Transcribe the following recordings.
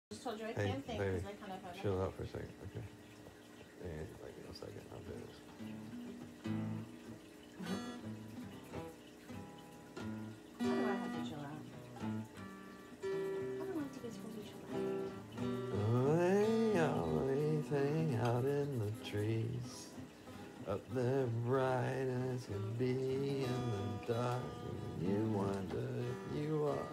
Just told you I Hey, can't think baby, because I kind of have chill out for a second, okay? And like in a second, I'll do this. How do I have to chill out? I don't like to get supposed to chill out. They always hang out in the trees, up there bright as can be in the dark, and you wonder if you are.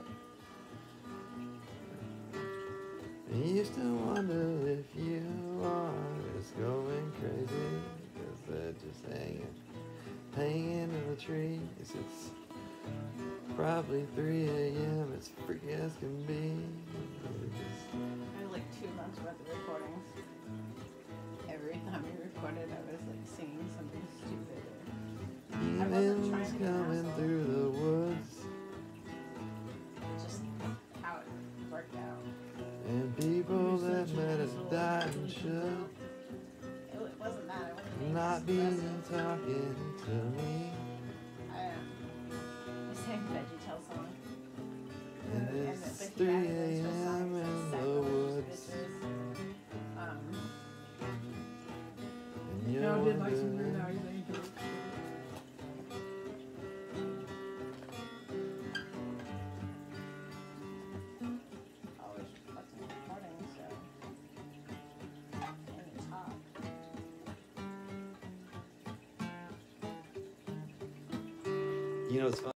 You used to wonder if you are just going crazy, cause they're just hanging in the trees. It's probably 3 a.m. It's freaky as can be. I had like 2 months worth of recordings. Every time we recorded, I was like singing something stupid. Demons coming through the woods, Just how it worked out. and people that met us died and should It wasn't that. I wasn't being not be aggressive. talking to me. I sang VeggieTale song. And it's 3 a.m. in the woods, and you're I did like some wondering. Weird Al thing. always fucking recording, so I can talk. You know, it's fun.